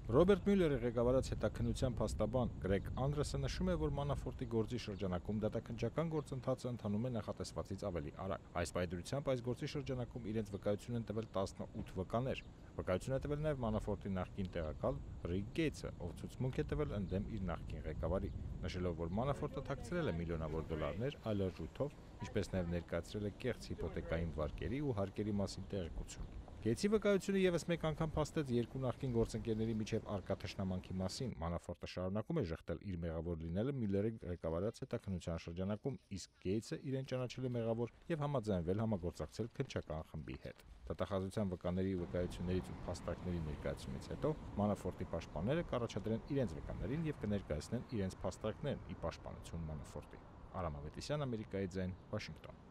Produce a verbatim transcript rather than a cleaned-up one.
Ռոբերտ Մյուլլերի ղեկավարած հետաքննության փաստաբան Գրեգ Անդրեսը նշում է, որ Մանաֆորտի գործի շրջանակում դատաքննչական գործընթացը ընթանում է նախատեսվածից ավելի արագ։ Այս պայծրությամբ այս գործի շրջանակում իրենց վկայություն են տվել տասնութ վկաներ։ Վկայություն է տվել նաև Մանաֆորտի նախկին տեղակալ Ռիկ Գեյթսը, ով ցուցմունք է տվել ընդդեմ իր նախկին ղեկավարի, նշելով, որ Մանաֆորտը թաքցրել է միլիոնավոր դոլարներ այլոժույթով, ինչպես նաև ներկայացրել է կեղծ հիփոթեկային վարկերի ու հարկերի մասին տեղեկություն։ Գեյթսի վկայությունը ևս մեկ անգամ փաստեց երկու նախկին գործընկերների միջև առկա թշնամանքի մասին։ Մանաֆորտը շարունակում է ժխտել իր մեղավոր լինելը Մյուլլերի ղեկավարած հետաքննության շրջանակում, իսկ Գեյթսը իրեն ճանաչել է մեղավոր եւ համաձայնվել համագործակցել քննչական խմբի հետ։ Դատախազության վկաների վկայություններից ու փաստարկների ներկայացումից հետո Մանաֆորտի պաշտպանները կառաջադրեն իրենց վկաներին եւ կներկայացնեն իրենց փաստարկներն ի պաշտպանություն Մանաֆորտի։ Արամ Ավետիսյան, Ամերիկայի ձայն, Վաշինգտոն։